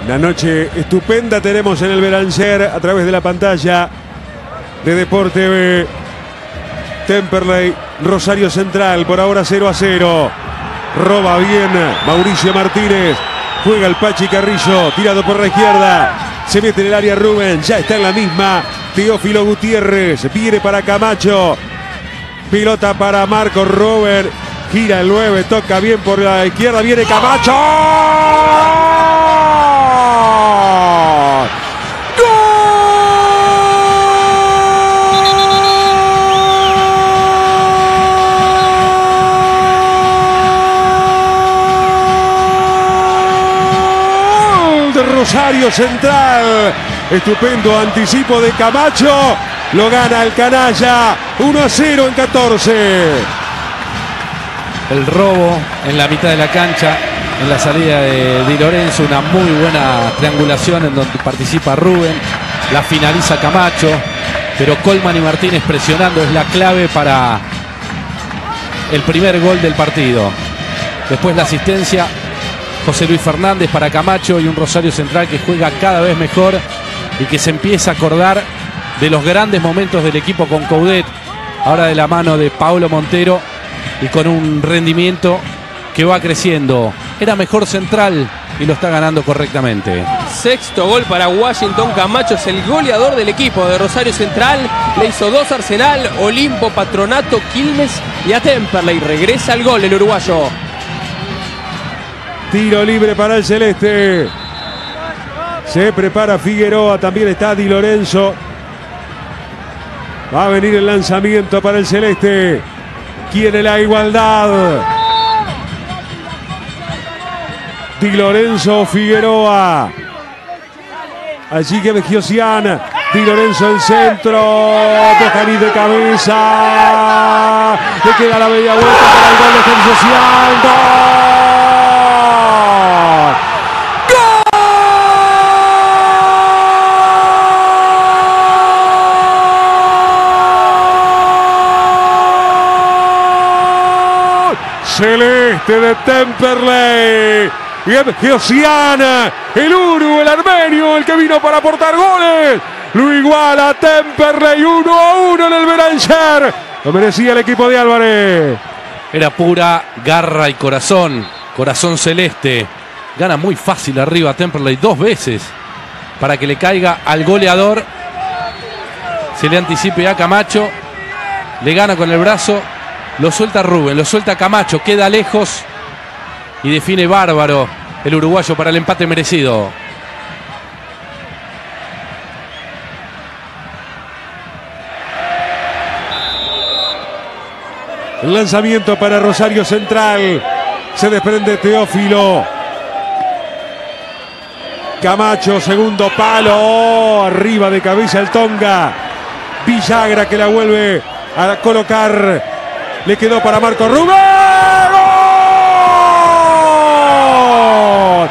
Una noche estupenda tenemos en el Belanger a través de la pantalla de Deporte TV. Temperley, Rosario Central, por ahora 0-0. Roba bien Mauricio Martínez. Juega el Pachi Carrillo, tirado por la izquierda. Se mete en el área Rubén, ya está en la misma. Teófilo Gutiérrez, viene para Camacho. Pilota para Marco Rubén. Gira el 9, toca bien por la izquierda, viene Camacho. Rosario Central, estupendo anticipo de Camacho, lo gana el canalla, 1-0 en 14. El robo en la mitad de la cancha, en la salida de Di Lorenzo, una muy buena triangulación en donde participa Rubén, la finaliza Camacho, pero Colman y Martínez presionando es la clave para el primer gol del partido. Después la asistencia José Luis Fernández para Camacho y un Rosario Central que juega cada vez mejor y que se empieza a acordar de los grandes momentos del equipo con Coudet, ahora de la mano de Paulo Montero y con un rendimiento que va creciendo. Era mejor Central y lo está ganando correctamente. Sexto gol para Washington. Camacho es el goleador del equipo de Rosario Central. Le hizo 2 a Arsenal, Olimpo, Patronato, Quilmes y a Temperley. Regresa al gol el uruguayo. Tiro libre para el celeste. Se prepara Figueroa. También está Di Lorenzo. Va a venir el lanzamiento para el celeste. Quiere la igualdad. Di Lorenzo, Figueroa. Allí que Giosian. Di Lorenzo en centro. Bojaní de cabeza. Le queda la media vuelta para el gol de Giosian. ¡Gol! Celeste de Temperley. Bien, Giosian, el Uru, el armenio, el que vino para aportar goles. Lo iguala Temperley 1-1 en el Belanger. Lo merecía el equipo de Álvarez. Era pura garra y corazón. Corazón celeste. Gana muy fácil arriba Temperley 2 veces para que le caiga al goleador. Se le anticipe a Camacho. Le gana con el brazo. Lo suelta Rubén, lo suelta Camacho, queda lejos y define bárbaro el uruguayo para el empate merecido. El lanzamiento para Rosario Central. Se desprende Teófilo. Camacho, segundo palo. Oh, arriba de cabeza el Tonga. Villagra que la vuelve a colocar. Le quedó para Marco Rubén. ¡Gol!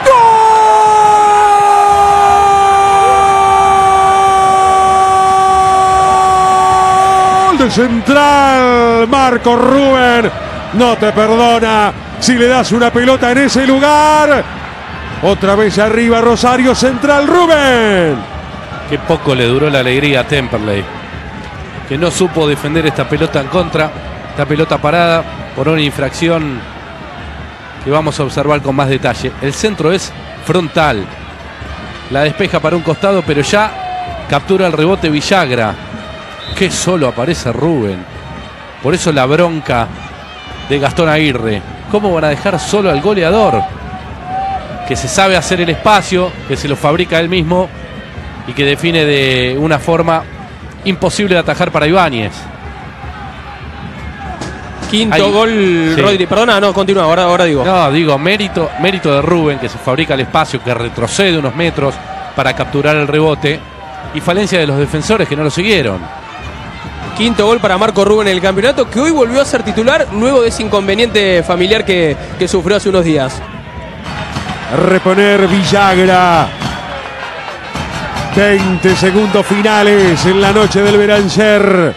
¡Gol! De Central. Marco Rubén no te perdona si le das una pelota en ese lugar. Otra vez arriba Rosario Central. Rubén. Qué poco le duró la alegría a Temperley, que no supo defender esta pelota en contra. Esta pelota parada por una infracción que vamos a observar con más detalle. El centro es frontal. La despeja para un costado, pero ya captura el rebote Villagra. Qué solo aparece Rubén. Por eso la bronca de Gastón Aguirre. ¿Cómo van a dejar solo al goleador? Que se sabe hacer el espacio, que se lo fabrica él mismo y que define de una forma imposible de atajar para Ibáñez. Quinto Ahí, gol, sí. Rodri. Perdona, no, continúa, ahora digo. No, digo, mérito de Rubén, que se fabrica el espacio, que retrocede unos metros para capturar el rebote. Y falencia de los defensores que no lo siguieron. Quinto gol para Marco Rubén en el campeonato, que hoy volvió a ser titular luego de ese inconveniente familiar que sufrió hace unos días. A reponer Villagra. 20 segundos finales en la noche del Belanger.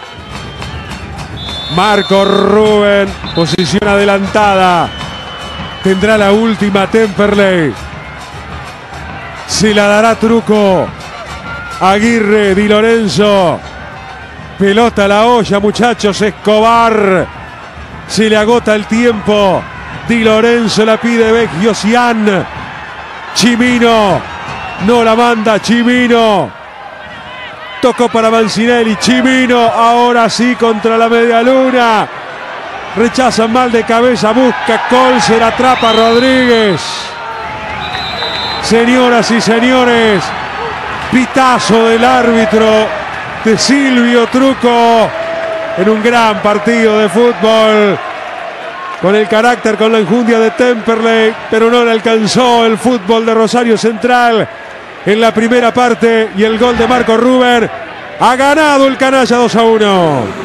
Marco Rubén, posición adelantada. Tendrá la última Temperley. Se la dará Truco. Aguirre, Di Lorenzo. Pelota a la olla, muchachos. Escobar. Se le agota el tiempo. Di Lorenzo la pide Vecchio Sian. Chimino. No la manda Chimino. Tocó para Mancinelli. Chimino. Ahora sí contra la media luna. Rechazan mal de cabeza. Busca Colser. Atrapa a Rodríguez. Señoras y señores. Pitazo del árbitro de Silvio Truco en un gran partido de fútbol, con el carácter, con la enjundia de Temperley, pero no le alcanzó el fútbol de Rosario Central en la primera parte, y el gol de Marco Ruber ha ganado el canalla 2-1.